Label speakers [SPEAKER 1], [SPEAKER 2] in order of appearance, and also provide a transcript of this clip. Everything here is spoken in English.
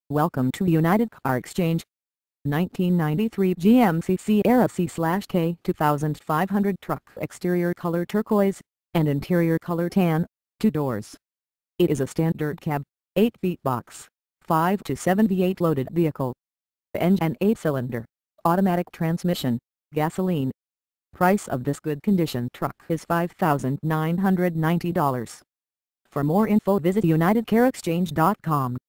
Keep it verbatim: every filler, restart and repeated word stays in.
[SPEAKER 1] Welcome to United Car Exchange. nineteen ninety-three G M C Sierra C/K twenty-five hundred truck, exterior color turquoise, and interior color tan, two doors. It is a standard cab, eight feet box, five to seven V eight loaded vehicle. Engine eight cylinder, automatic transmission, gasoline. Price of this good condition truck is five thousand nine hundred ninety dollars. For more info visit United Car Exchange dot com.